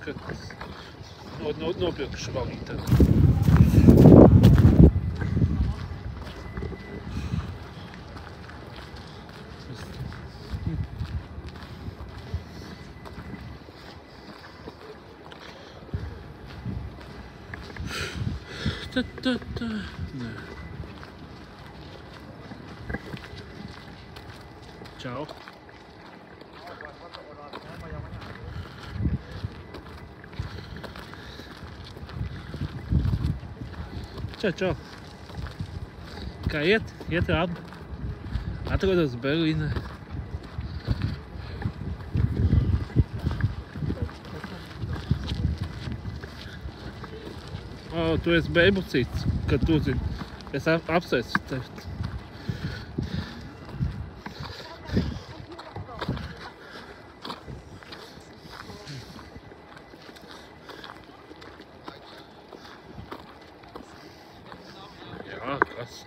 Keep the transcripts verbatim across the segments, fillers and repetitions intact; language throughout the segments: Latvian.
ka no, no, nopirkuši vēl tad. Ta, ta, ta. Nē. Čau. Čau, čau. Kā iet? Iet labi. Atrodos Berlīnē. O, tu esi beibucīts, kad tu zini. Es ap apsveicu tevi. Jā, kas?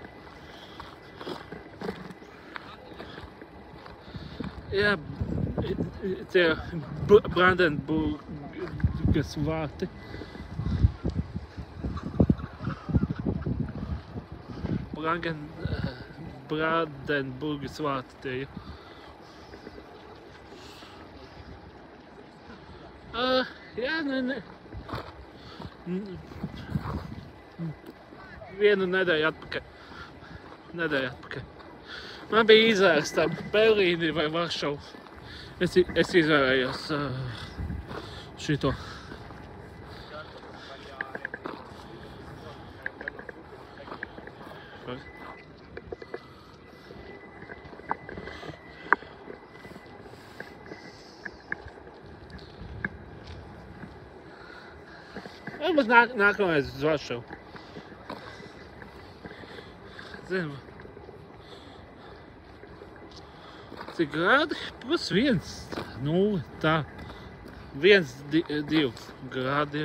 Jā, tie Brandenburgas vārti. Brangen, Brandenburgas vārti tie ir. Uh, jā, ne, ne. Vienu nedēļu atpakaļ. Nedēļu atpakaļ. Man bija izvēles tā Berlīni vai Varšavu. Es, es izvēlējos uh, šito. Varbūt nāk, nākamais uz Varšavu. Zinu. Cik grādi? Plus viens. Nulli, tā. Viens, di, divi grādi.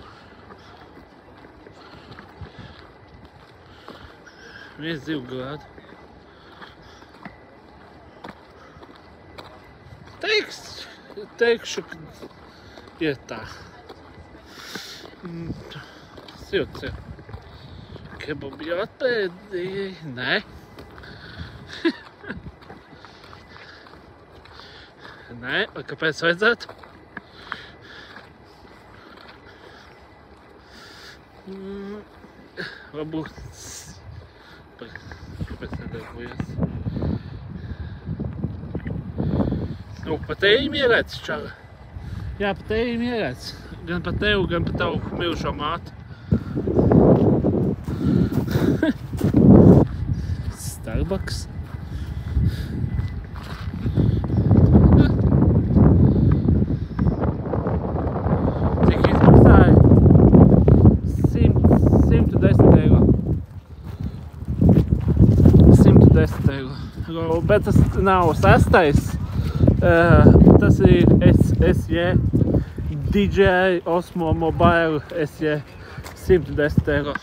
Viens, divi grādi. Teiks, teikšu, ka ir tā. Silts ir. Kebabi atpēdīja? Nē. Nē, kāpēc vajadzētu? Varbūt... Kāpēc nedarbojas? Nu, pa tevi mierēts, čara. Jā, pa tevi mierēts. Gan pa tevi, gan pa tavu milušo māti. Starbucks. Cik izmaksāja? simt desmit eiro. simt desmit eiro. Bet tas nav sestais. Tas ir S J. D J I Osmo Mobile S J. simt desmit eiro.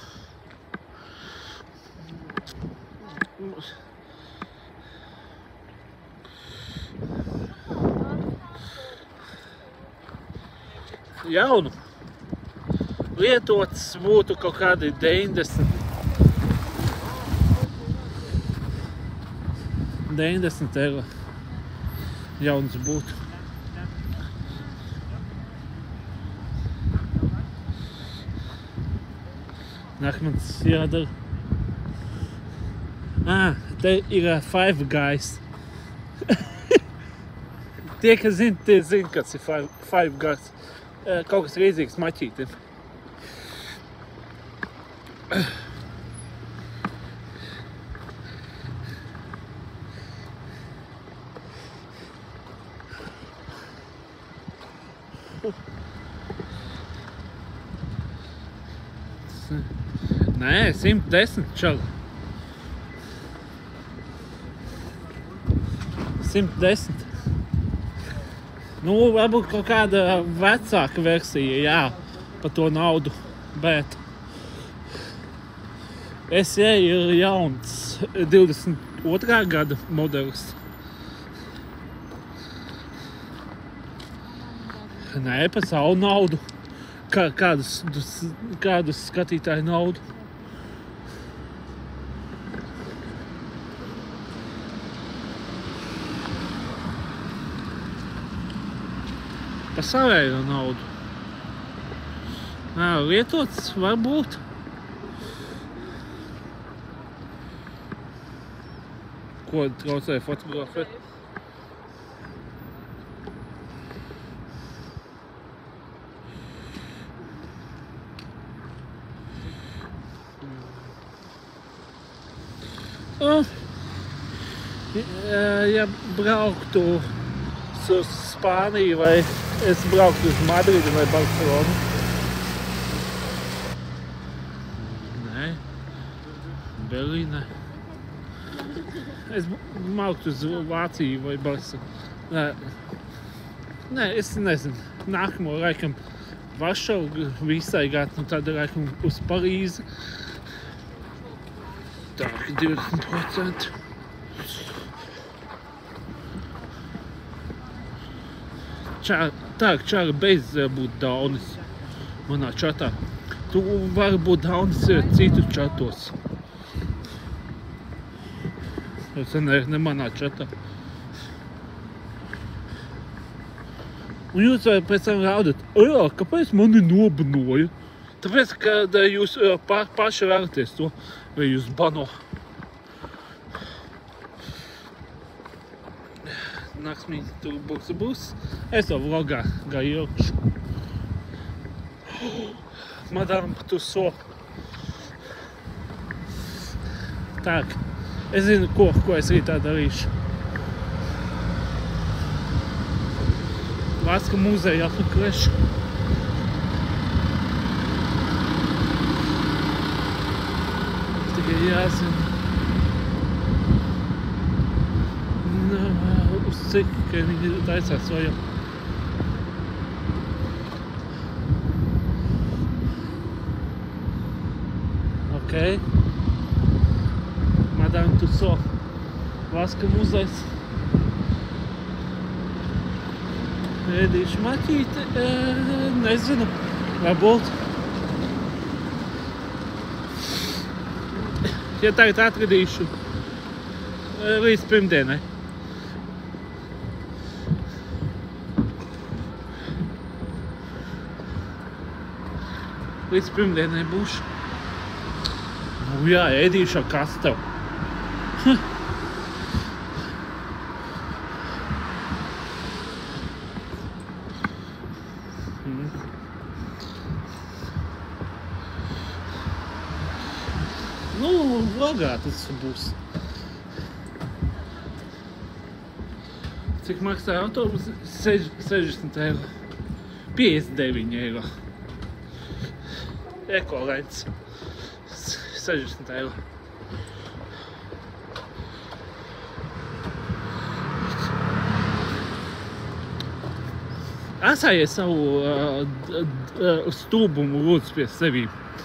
Jaunu. Lietots būtu kaut kādi deviņdesmit. deviņdesmit eiro. Jauns būtu. Nākamais jādara. Ah, te ir Five Guys. Tie, kas zina, tie zina, kas ir Five, five Guys. Kaut kas līdzīgs maķītim. Nē, simt desmit čali. simt desmit. Nu, varbūt kaut kāda vecāka versija, jā, par to naudu, bet S J ir jauns divdesmit otrā gada modelis. Nē, pa savu naudu. Kā, kādus, kādus skatītāju naudu. Pa savējo naudu. Nā, lietots varbūt. Ko traucēja fotografēt? Ja brauktu uz Spāniju vai es brauktu uz Madridi vai Barcelonu. Nē, Berlīne. Es brauktu uz Vāciju vai Barcelonu. Nē, nē, es nezinu. Nākamo laikam Varšavu visai gāt, un tad laikam uz Parīzi. Tā, divdesmit procenti. Čāra, tā, čāra beidz būt daunis manā čatā. Tu vari būt daunis citu čatos. Tas ne, ne manā čatā. Un jūs pēc tam raudat, jā, kāpēc mani nobanoja? Tāpēc, kad jūs pa, paši vēlaties to, vai jūs bano. Naksmīt, tur būs, būs. Es to vlogā gāju iekšu. Madame Tussauds. Tak, es zinu, ko, ko es rītā darīšu. Vaska muzeja apmeklēšu. Tikai jāzina. Uz cik, ka viņi taisās vai jau. Ok. Madame Tussauds. Vaska muzejs. Ēdīšu maķīti, e, nezinu, varbūt. Ja tagad atradīšu e, līdz pirmdienai. Līdz pirmdienai būšu. Nu jā, ēdīšu ar kastavu. Nu, vlogā tas būs. Cik maksāja autobus? sešdesmit eiro. piecdesmit deviņi eiro. Ekolēns. sešdesmit eiro. Atsājiet savu uh, uh, stulbumu lūdzu pie sevīm.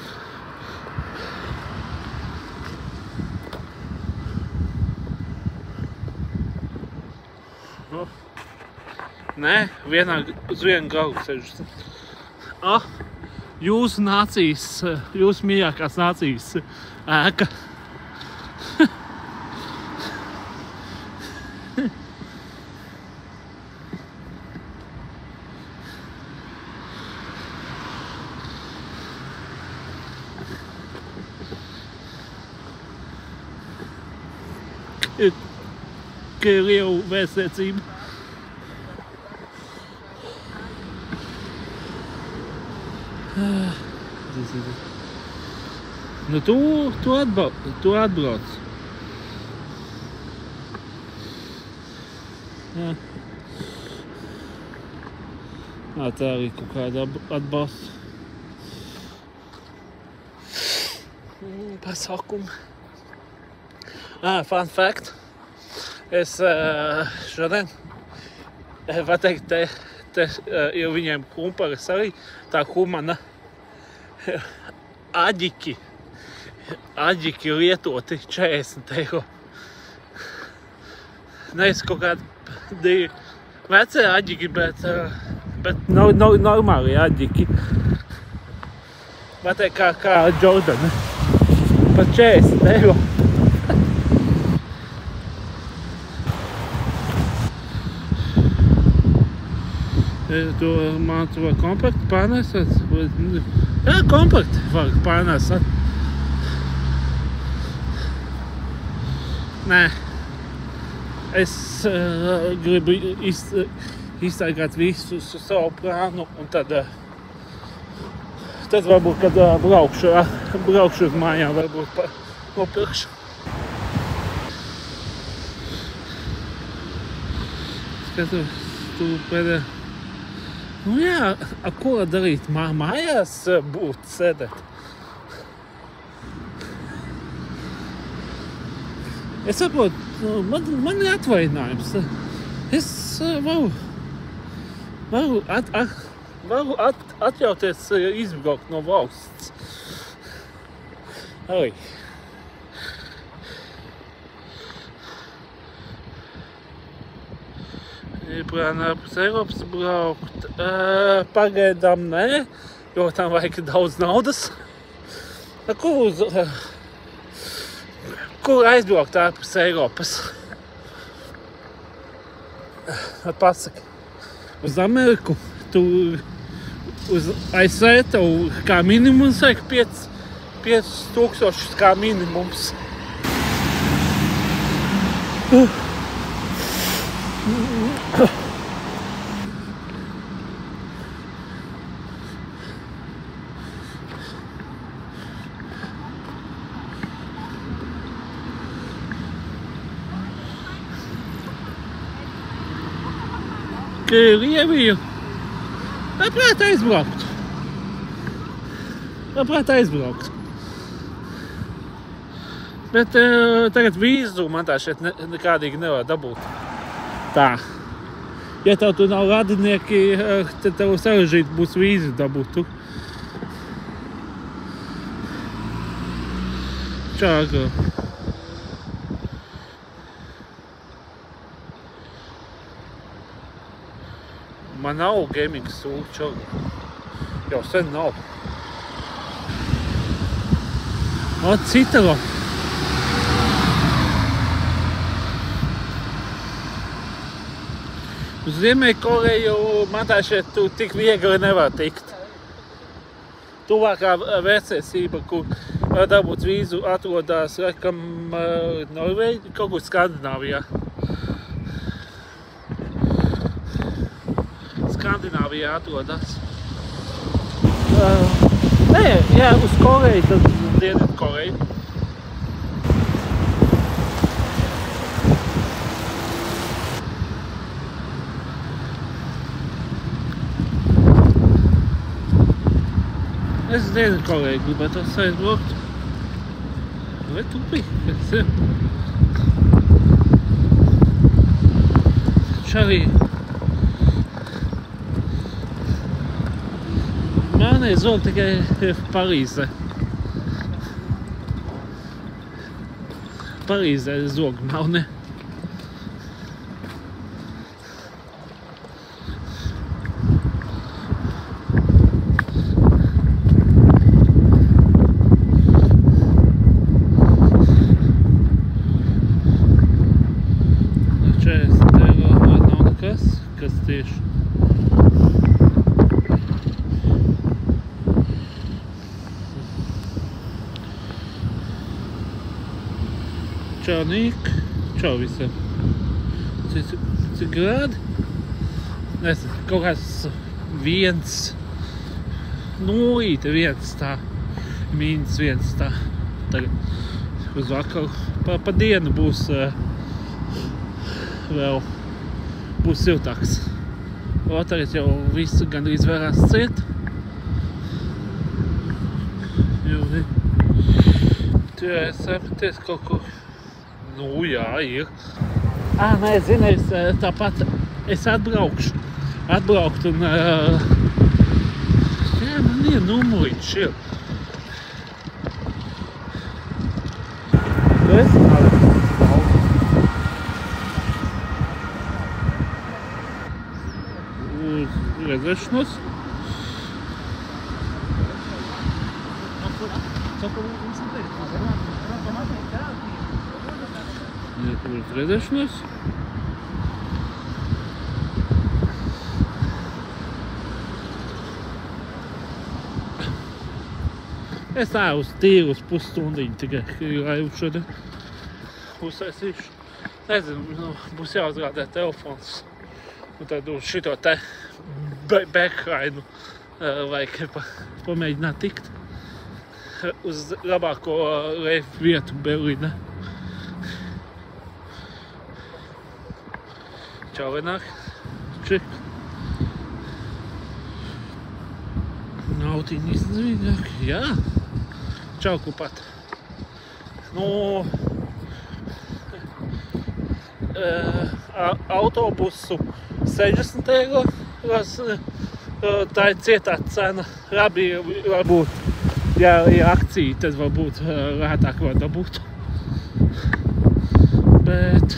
Oh. Nē, vienā, uz vienu galu sešdesmit. Ah, jūsu nācijas, jūsu mīļākās nācijas ēka. Krievu vēstniecība. Nu, tu, tu, atbrauc, tu atbrauc. Jā. Nā, tā arī kaut kāda atbalsta. Pasākumi. Ah, fun fact. Es šodien, var teikt, te, te ir viņiem kumparas arī, tā humana aģiki, aģiki lietoti četrdesmit eiro. Nevis kaut kādi divi vecie aģiki, bet Bet no, no, normāli aģiki. Bet kā, kā Jordana. Par četrdesmit eiro. Tu man tu var kompakti pārnēsāt? Jā, kompakti var pārnēsāt. Nē. Es uh, gribu iz, iztaigāt visu savu plānu un tad, uh, tad varbūt, kad uh, braukšu, uh, braukšu uz mājām, varbūt pa, nopirkšu. Skatos, tu pēdē. Nu jā, a ko darīt? Mā, mājās būt, sēdēt? Es saprotu, man, man ir atvainājums. Es varu, varu, at, at, varu at, atļauties izbraukt no valsts. Arī. Plānā pēc Eiropas braukt. Uh, pagaidām nē, jo tam vajag daudz naudas. Kur, uz, uh, kur aizbraukt ārpus Eiropas? Uh, pasaki. Uz Ameriku. Tu uz A S V tev kā minimums vajag pieci tūkstošus kā minimums. Uh. Krieviju. Labprāt aizbraukt. Labprāt aizbraukt. Bet uh, tagad vīzu man tā šeit ne, nekādīgi nevar dabūt. Tā. Ja tev tu nav radinieki, tad tev sarežģīti būs vīzu dabūt. Čāga. Man nav gaming sūļu čāga. Jau sen nav. O, citaro. Uz Ziemeļkoreju man tā šeit tu tik viegli nevar tikt. Tuvākā vērtniecība, kur var dabūt vīzu, atrodās laikam Norvēģi, kaut kur Skandināvijā. Skandināvijā atrodās. Uh, nē, jā, uz Koreju, tad Dienvidu Koreju. Es Dienvidu Koreju gribētu aizbraukt. Vai tu biji? Kas ir? Čarī. Man ir zog tikai Parīze. Parīzē zog nav, ne? Čau, Nik. Čau visiem. Cik, cik grādi? Nezinu, kaut kāds viens, nulīte viens tā, mīnus viens tā. Tagad uz vakaru. Pa, pa dienu būs uh, vēl, būs siltāks. O, tagad jau viss gandrīz vērās ciet. Jo, tu esi apties kaut ko. Nu, jā, ir. Ā, nē, zini, es tāpat, es atbraukšu. Atbraukt un... Uh, jā, man ir numuriņš šie. Tu esi nādi? redzēšanos. Uz redzēšanos. Es tā uz tīru uz pusstundiņu tikai laivu šodien uztaisīšu. Nezinu, nu, būs jāuzrādē telefons. Un tad uz šito te backrainu vajag pa, pamēģināt tikt uz labāko reifu vietu Berlīnē. Čau, Renāk. Čik. Nautiņi izdevīgāk. Jā. Čau, kupat. Nu, autobusu sešdesmit eiro. Tā ir cietā cena. Labi, varbūt, ja ir akcija, tad varbūt lētāk var dabūt. Bet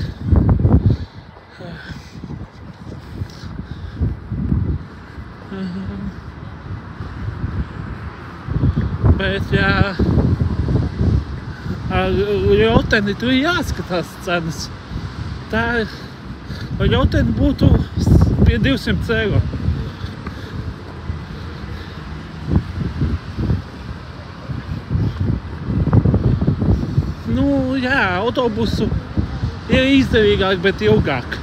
Bet, jā, ar Ļauteni tur jāskatās cenas. Tā ir, ar Ļauteni būtu pie divsimt eiro. Nu, jā, autobusu ir izdevīgāk, bet ilgāk.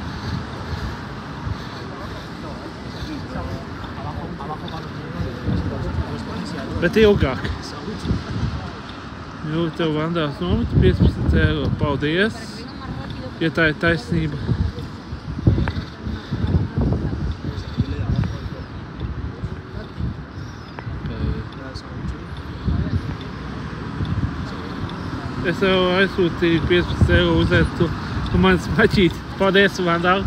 Bet ilgāk. Jū, tev Vandās nometa piecpadsmit eiro. Paldies, ja tā ir taisnība. Es tev aizsūtīju piecpadsmit eiro uzēt tu, tu man smaķīt. Paldies, Vandāl.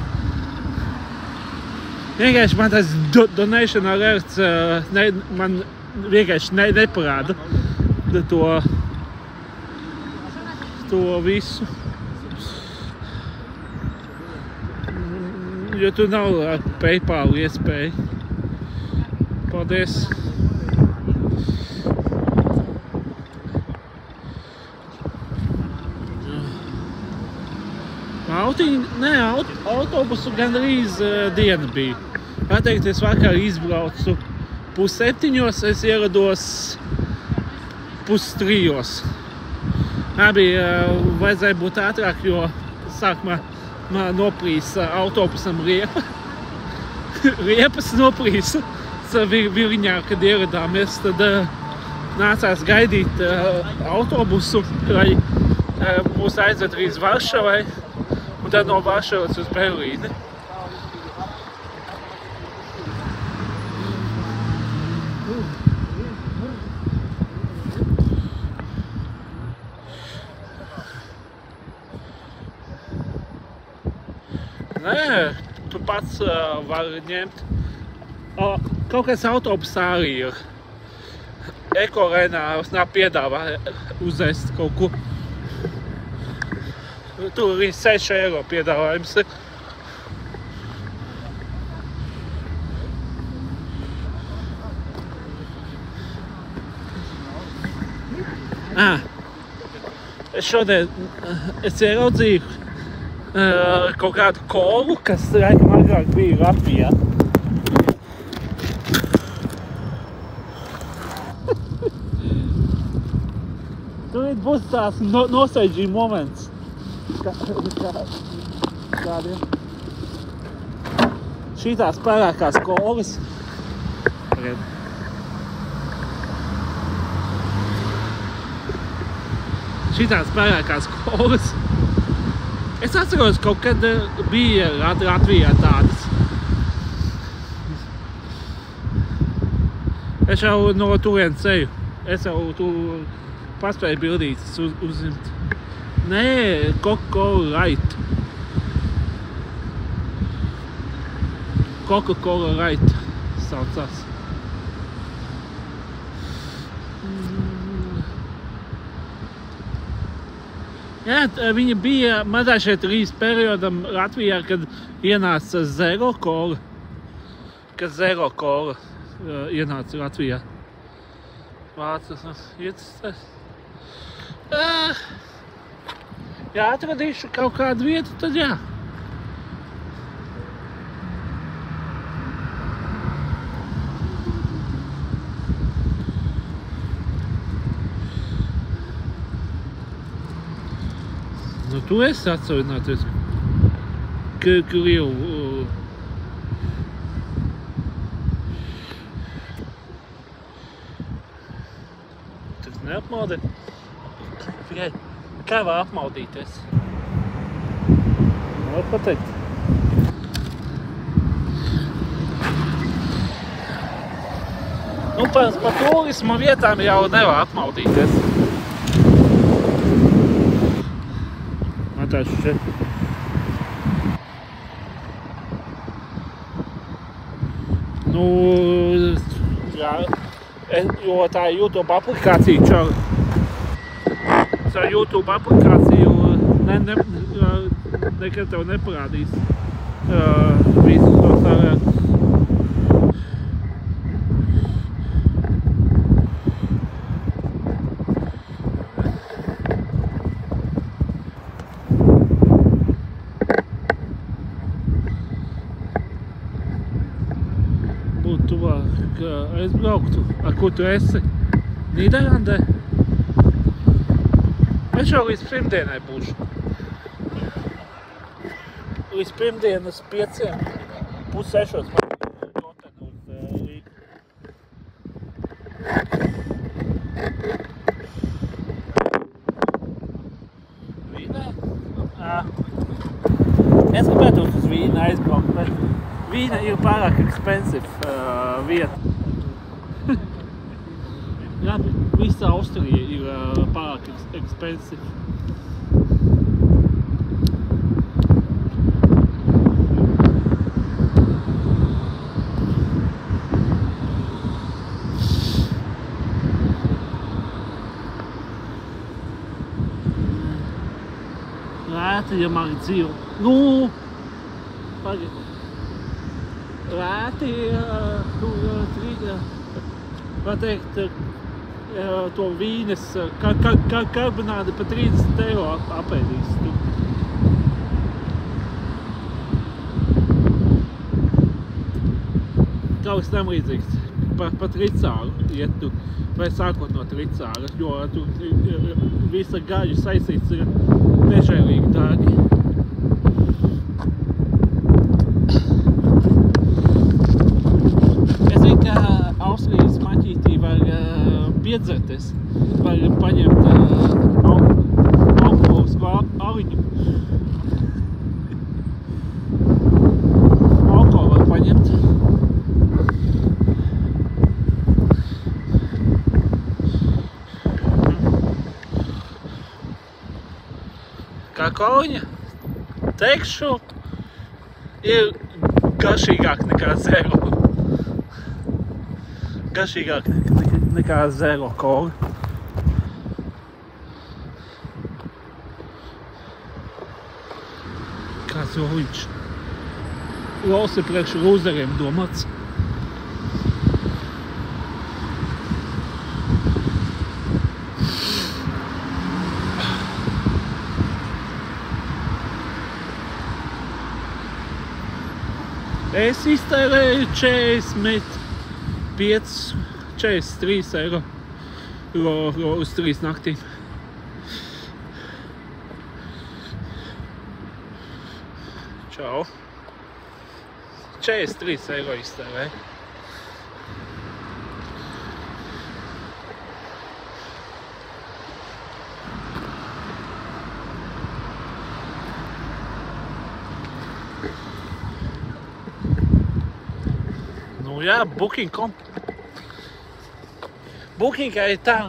Vienkārši man tas do, donation alerts ne, man vienkārši ne, neparāda to, to visu. Jo tu nav ar PayPal iespēja. Paldies. Autiņi, ne, aut, autobusu gandrīz uh, diena bija. Pateikt, es vakar izbraucu pusseptiņos, es ierados pusstrijos. Abi uh, vajadzēja būt ātrāk, jo sākumā man noprīsa autobusam riepa. Riepas noprīsa vir, viriņā, kad ieradāmies, tad uh, nācās gaidīt uh, autobusu, lai uh, mūs aizved līdz Varšavai, un tad no Varšavas uz Berlīni. Nē, tu pats uh, vari ņemt. O, kaut kāds autobus arī ir. Ekorēnā nav piedāvā uzēst kaut ko. Tur arī seši eiro piedāvājums ir. Ah, es šodien es ieraudzīju Uh, kaut kādu kolu, kas laikam agrāk bija Latvijā. Tur būs tās no, nosaidžīgi moments. Kā, kā, kādiem. Šitās pārākās kolas. Šitās pārākās kolas. Es atceros, kaut kad bija Latvijā tādas. Es jau no turienes ceļu. Es jau tur paspēju bildītas uz, uzzimt. Nē, Coca-Cola Light. Coca-Cola Light saucās. Jā, viņa bija mazāk šeit trīs periodam Latvijā, kad ienāca zero kola. ka Zero Core uh, ienāca Latvijā. Vācas iecistēs. Uh, ja atradīšu kaut kādu vietu, tad jā. Nu, tu esi atsavināties Krievu. Tas neapmaudē. Tikai kā var apmaudīties? Var pateikt. Nu, par, par turisma vietām jau nevar apmaudīties. Matāšu šeit. Nu, jā, jo tā ir YouTube aplikācija, čau. Tā YouTube aplikācija ne, ne, nekad tev neparādīs uh, visus tos ārētus. Būtu tuvāk aizbrauktu. Ar ko tu esi? Nīderlandē? Es jau līdz pirmdienai būšu. Līdz pirmdienas pieciem, pus sešos man Roten uz Rīgu. Vīnē? Ā. Es gribētu uz Vīnu aizbraukt, bet Vīna ir pārāk expensive uh, vieta. Labi, visa Austrija ir uh, pārāk expensive. Lēti, ja man dzīvo. Nu, pagaid. Lēti, uh, tur uh, trīga, var teikt, uh, to vīnes ka, ka, ka, karbonādi pa trīsdesmit eiro ap, apēdīs. Tu. Kaut kas tam līdzīgs. Pa, pa tricāru iet tu, vai sākot no tricāra, jo tu visa gaļa saistīts ir nežēlīgi dārgi. Austrijas maķītī var uh, piedzerties, var paņemt uh, alkoholisku aliņu. Alkoholu var paņemt. Kā koliņa, teikšu, ir garšīgāk nekā Zero. Garšīgāk nekā Zero Core. Kāds roļiņš. Losi priekš lūzeriem domāts. Es iztērēju četrdesmit pieci, četrdesmit trīs eiro uz trīs naktīm. Čau. četrdesmit trīs eiro iztērēju. Nu jā, booking punkt com. Bookingā ir tā.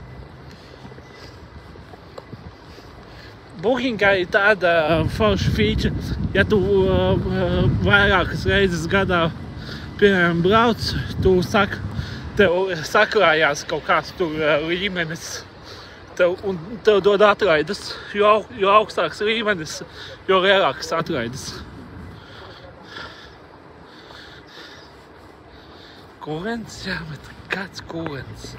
Bookingā ir tāda forša feature, ja tu uh, vairākas reizes gadā, piemēram, brauc, tu saka, tev sakrājās kaut kāds tur uh, līmenis, tev, un tev dod atraides. Jo, jo augstāks līmenis, jo lielākas atraides. Kurens, jā, bet kāds kurens?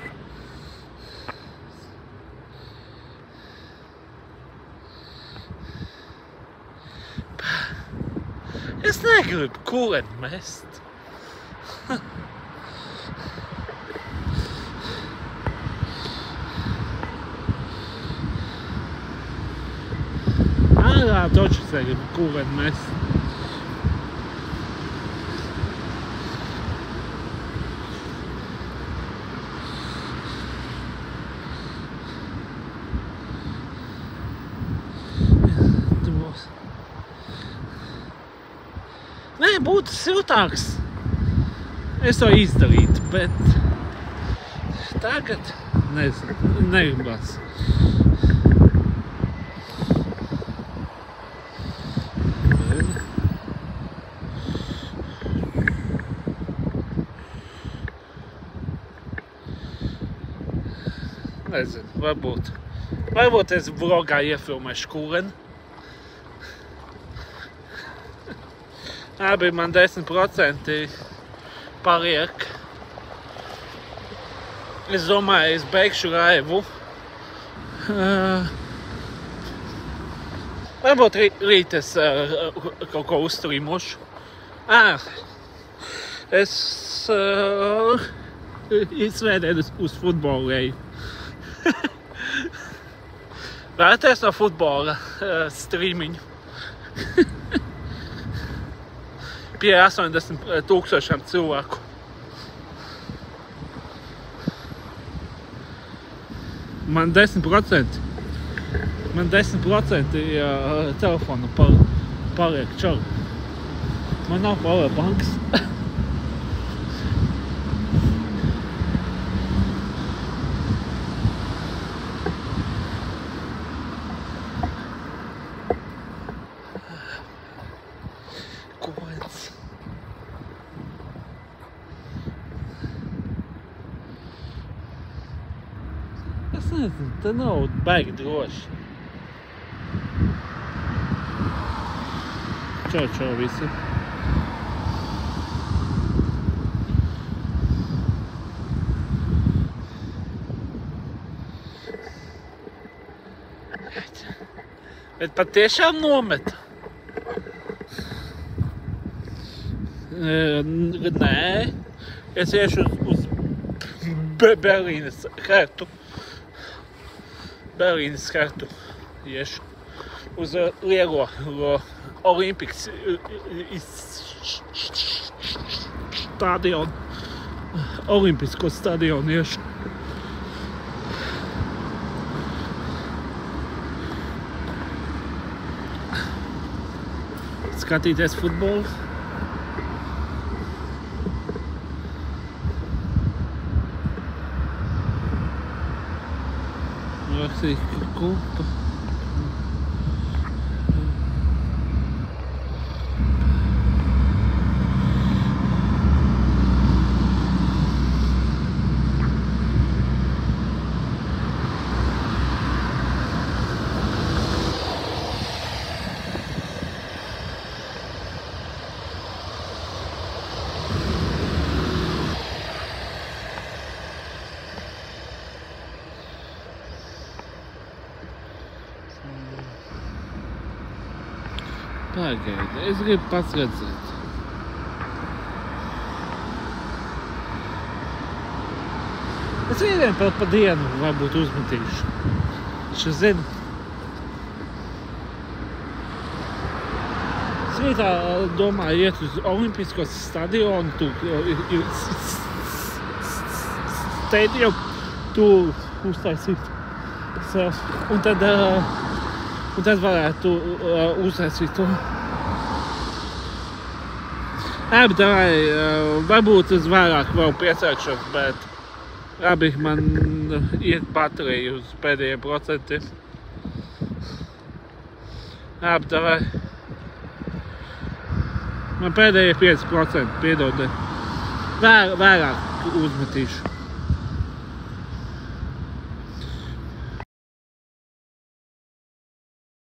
Es negribu kureni mest. Ārā taču es negribu kureni mest. Nē, būtu siltāks. Es to izdarītu, bet tagad nezinu, negribas. Nezinu, varbūt. Varbūt es vlogā iefilmēšu kureni. Abi man desmit procenti paliek. Es domāju, es beigšu raivu. Uh, varbūt rīt es uh, kaut ko uzstrīmošu. Ah, es uh, svētdien uz, uz futbolu eju. Vērties no futbola uh, strīmiņu. Pie astoņdesmit tūkstošiem cilvēku. Man desmit procenti. Man desmit procenti uh, telefona par, paliek čau. Man nav powerbanks. Es nezinu, te nav baigi droši. Čau, čau visi. Bet patiešām nometa. Nē, es iešu uz, uz Berlīnes hertu. Berlīnes hertu iešu uz lielo Olimpikas stadionu. Olimpisko stadionu iešu. Skatīties futbolu. Rakstīja kupa. Pagaidi, es gribu pats redzēt. Es vieniem pat pa dienu varbūt uzmetīšu. Es zinu. Es rītā domāju iet uz Olimpisko stadionu, tu stadionu, tu uztaisīt sev. Un tad, un tad varētu uztaisīt to. Jā, bet davai, varbūt es vairāk vēl piecēkšos, bet labi, man iet baterija uz pēdējiem procentiem. Jā, bet davai. Man pēdējie pieci procenti, piedodiet. Vairāk uzmetīšu.